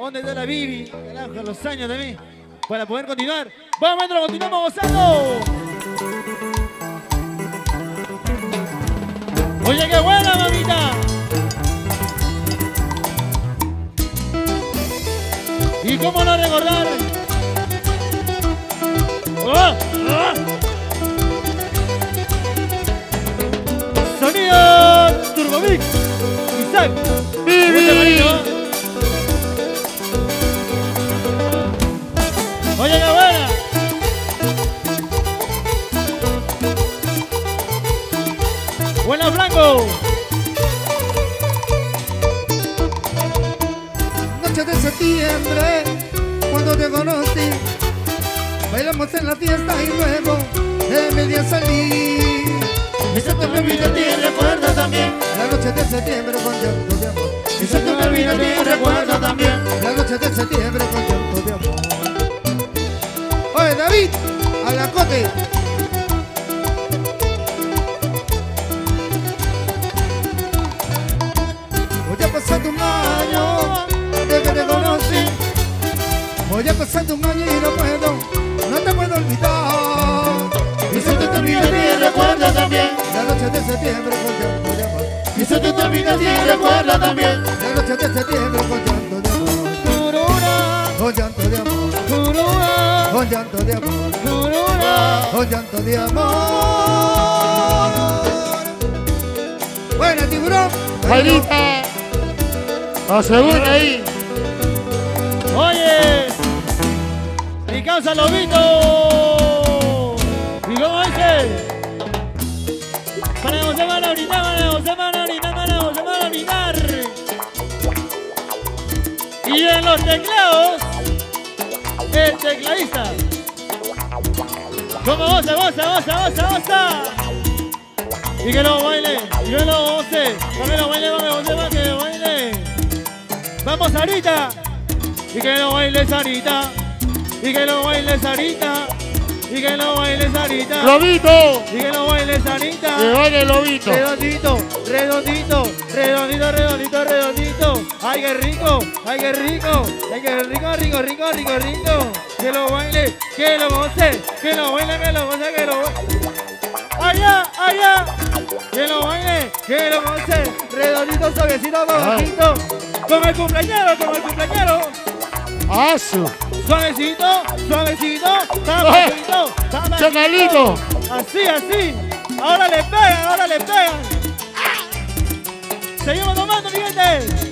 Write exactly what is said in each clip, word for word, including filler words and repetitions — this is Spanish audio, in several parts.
¿Dónde está la Bibi? Carajo, los años de mí. Para poder continuar. Vamos, maestro, continuamos gozando. Oye, qué buena, mamita. ¿Y cómo no recordar? ¡Oh! ¡Oh! Sonido Turbomix. Isaac. Bibi. Oye, qué buena. Buena, Blanco. Noche de septiembre, cuando te conocí, bailamos en la fiesta y luego de media salí. Y se te me olvida a ti, recuerda también. La noche de septiembre con llanto de amor. Y se te me olvida a ti, recuerda también. La noche de septiembre con llanto de amor. Oye, David, a la cote. Voy a pasar un año desde que te conocí. Voy a pasar un año y no puedo, no te puedo olvidar. Y se te olvida a ti, recuerda también. La noche de septiembre con llanto de amor. Y se te olvida a ti, recuerda también. La noche de septiembre con llanto de amor. Turura, Con llanto de amor. turura, Con llanto de amor. turura. Con llanto de amor. Buena, tiburón. Jairita, asegura ahí. Oye, mi causa Lobito. ¿Y cómo dice? Para José van a brindar, para José van a brindar, para José van a brindar. Y en los teclados, el tecladista. Como goza, goza, goza, goza, goza. Y que lo baile, y que lo goce. Que lo baile, vamos, José, va, que lo baile. Vamos, Sarita. Y que lo baile, Sarita. Y que lo baile, Sarita. Y que lo baile, Sarita. Lobito, Y que lo baile, Sarita. que baile el lobito. Redondito, redondito, redondito, redondito, redondito. Ay, qué rico, ay, qué rico, ay, qué rico, rico, rico, rico, rico. Que lo baile, que lo goce, que lo baile, que lo goce, que lo baile. Allá, allá, que lo baile, que lo goce. Redondito, suavecito, bajito. Con el cumpleañero, con el cumpleañero. Asu, Suavecito, suavecito, suavecito, suavecito. Chanalito. Así, así. Ahora le pegan, ahora le pegan. Seguimos tomando, mi gente.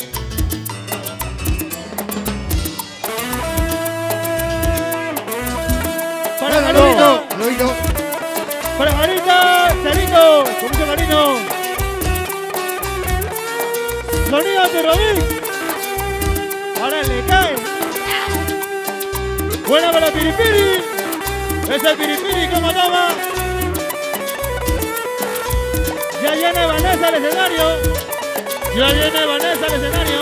Para Marita, Lobito. para Marita, Cerito, con mucho cariño. Sonido de Robin. Ahora le cae. Buena para Piripiri. Es el Piripiri, como toma. Ya viene Vanessa al escenario. Ya viene Vanessa al escenario.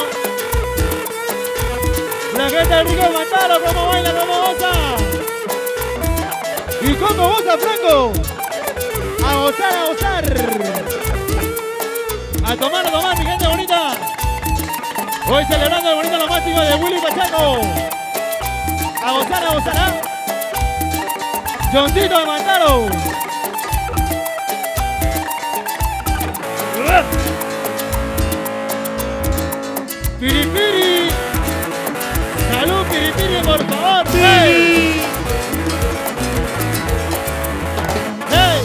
La gente del Rico Mantaro, cómo baila, cómo goza. ¿Y cómo goza, Franco? A gozar, a gozar. A tomar, a tomar, mi gente bonita. Hoy celebrando el bonito nomástico de Willy Pacheco. A gozar, a gozar, ¿ah? Johncito de Mantaro. Piripiri. Salud, Piripiri, por favor. ¡Hey! ¡Hey!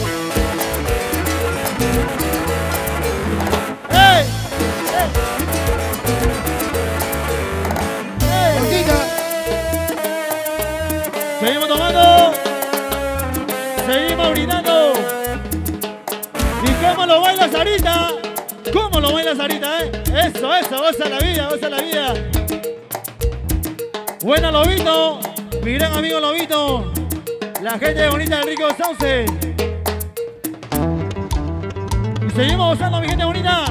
¡Hey! ¡Hey! Boquita. Seguimos tomando. Seguimos brindando. ¿Y cómo lo baila Sarita? ¿Cómo lo baila Sarita, eh? Eso, eso, goza la vida, goza la vida. Buena, Lobito. Mi gran amigo Lobito. La gente bonita del Rico Sauce. Y seguimos gozando, mi gente bonita.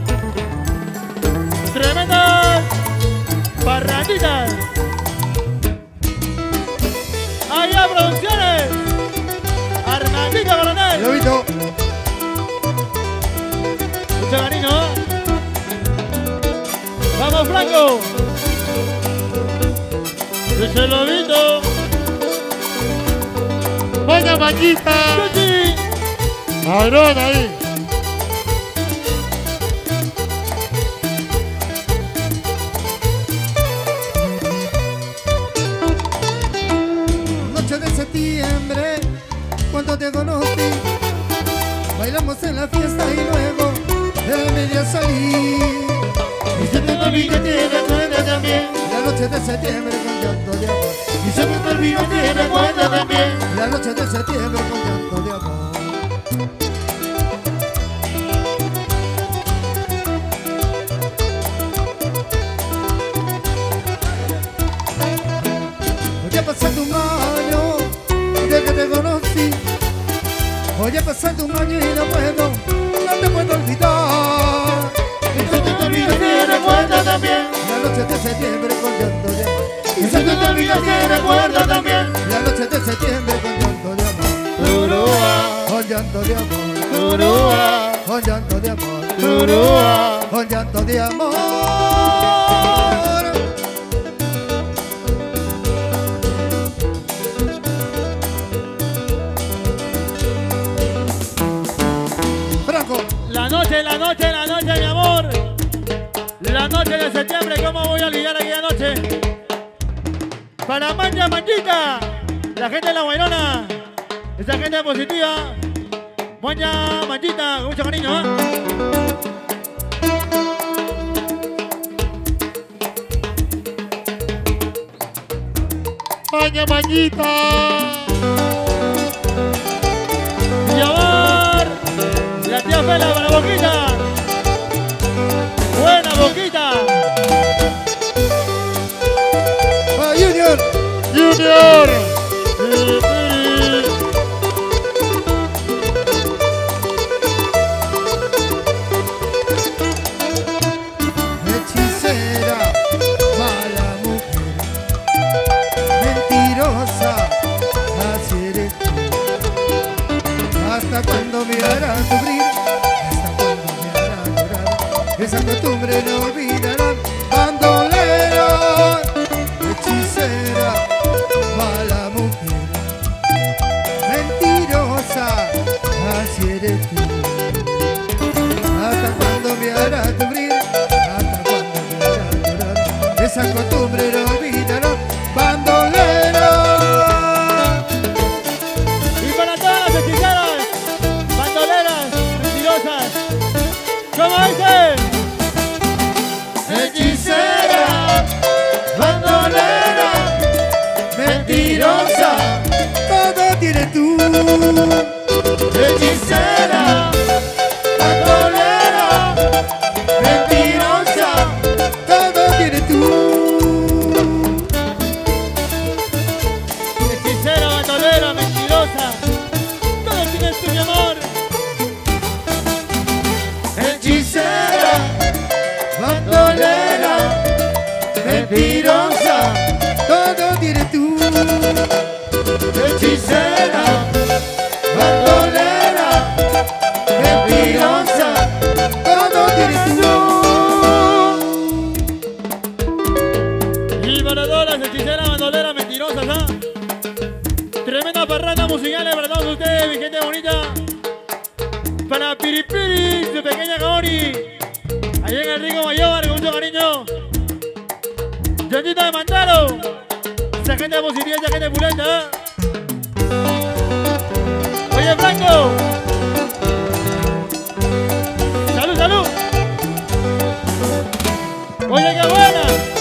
Tremendas parranditas. Allá Producciones. Armandito Coronel. Lobito. Mucho cariño. Vamos, Franco. ¡Se lo visto! Buena mañita. ¡Sí! Cabrón ahí. Noche de septiembre, cuando te conocí, bailamos en la fiesta y luego de media salí. Y se me olvida que te recuerda también. La noche de septiembre con llanto de amor. Y se me olvida que te recuerda también. La noche de septiembre con llanto de amor. Hoy ha pasado un año desde que te conocí. Hoy ha pasado un año y no puedo, no te puedo olvidar. Y se me olvida que te recuerda también. La noche de septiembre con llanto de amor. Y se me olvida que te recuerda también. La noche de septiembre con llanto de amor. Urúa, Con llanto de amor. urúa, Con llanto de amor. urúa. Con llanto de amor. Franco, La noche, la noche, la noche, mi amor. La noche de septiembre, ¿cómo voy a olvidar aquella noche? Para Mancha Manchita, la gente de La Guairona, esa gente positiva. Mancha Manchita, con mucho cariño, ¿eh? Buena mañita. Y amor, la tía Fela para Boquita. Buena Boquita. va Junior. Junior. Hechicera, mala mujer, mentirosa, así eres tú. Hasta cuando me harás sufrir, hasta cuando me harás llorar, esa costumbre no olvidarán, bandolera. Hechicera, mala mujer, mentirosa, así eres tú. Hasta cuando me harás sufrir, hasta cuando me harás llorar, esa costumbre no olvidará, bandolera. Y para todas las hechiceras, bandoleras, mentirosas. ¿Cómo dice? Hechicera, bandolera, mentirosa, todo tienes tú. Hechicera, bandolera, mentirosa, todo tienes tú. Hechicera, bandolera, mentirosa. Todo tienes tú, mi amor. Hechicera, bandolera, mentirosa, todo tienes tú. Hechicera, bandolera, mentirosa, todo tienes tú. Y para todas las hechiceras, bandoleras, mentirosas, ¿ah? Tremenda parranda musical para todos ustedes, mi gente bonita. Para Piripiri, su pequeña Kaori. Allá en el Rico Mayor, con mucho cariño. Yondita de Mantaro. Esa gente positiva, esa gente pulenta, ¿eh? Oye, Franco. Salud, salud. Oye, qué buena.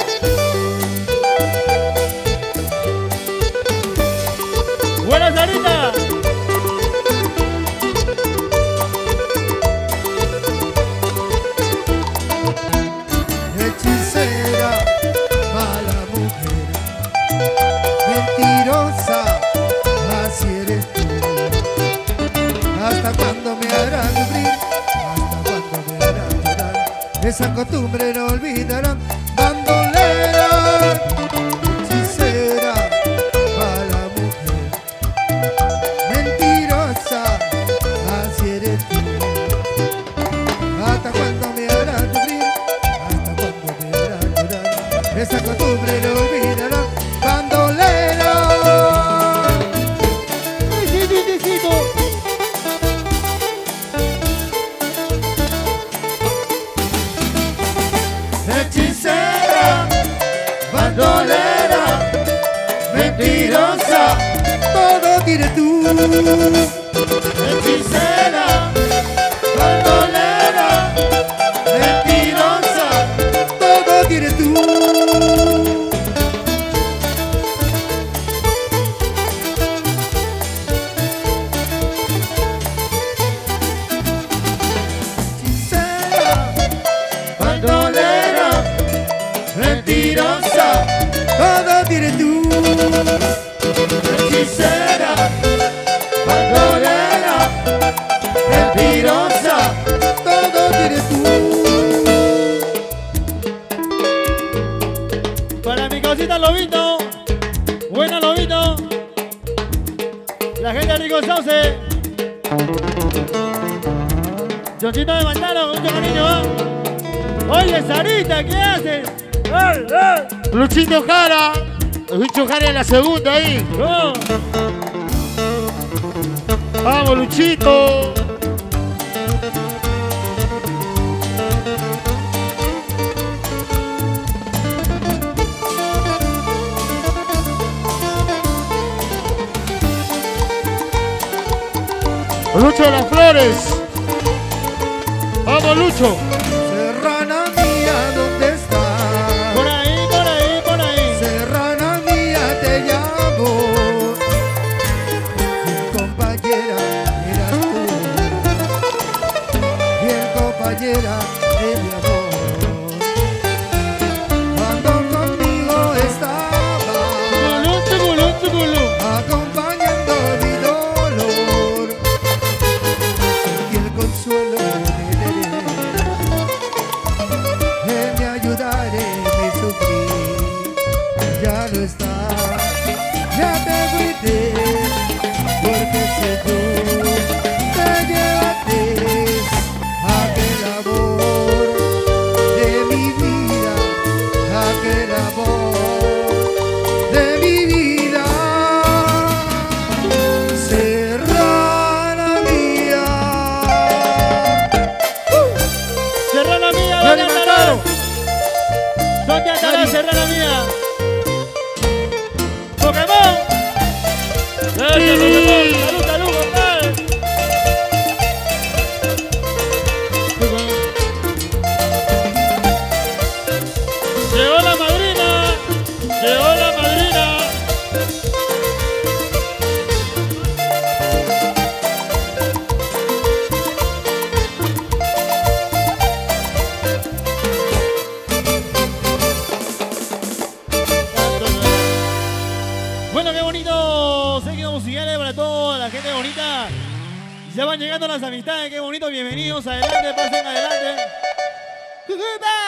Buena Sarita. Hechicera, mala mujer, mentirosa, así eres tú. Hasta cuando me harás sufrir, hasta cuando me harás llorar, esa costumbre no olvidarán, bandolera. Hechicera, mala mujer, mentirosa, así eres tú. Hasta cuando me harás sufrir, hasta cuando me harás llorar, esa costumbre no olvidará, bandolera. bandolera, mentirosa, todo tienes tú. Hechicera, bandolera, mentirosa, todo tienes tú. Bandolera, mentirosa, todo tienes tú. Hechicera, bandolera, mentirosa, todo tienes tú. Para mi cosita Lobito, buena Lobito, la gente de Rico Sauce, Chonchito de Mantaro, mucho cariño, ¿eh? Oye, Sarita, ¿qué haces? ¡Ay, ay! Luchito Jara. Lucho Jara en la segunda ahí. ¡No! Vamos, Luchito. Lucho de las Flores. Vamos, Lucho. Serrana mía, ¿dónde estás? Por ahí, por ahí, por ahí. Serrana mía, te llamo. Mi compañera eras tú. Mi compañera de mi amor. Cuando conmigo estaba, Chuculú, chuculú, chuculú. acompañando mi dolor. Sentí el consuelo de tener. En mi ayudar en mi sufrir. Ya no está, ya te fuiste, porque sé tú te llevaste aquel amor de mi vida, aquel amor de mi vida. Serrana mía. Serrana mía, Dani ¿dónde Mataro. estarás? ¿Dónde estarás, Dani. Serrana mía? ¡Pokémon! ¡Ese Pokémon! ¡Salud, salud, compadre! Llegó la madrina, llegó la madrina. Bueno, qué bonito seguido musicales para toda la gente bonita. Ya van llegando las amistades, qué bonito, bienvenidos, adelante, pasen adelante. ¡Cucuta!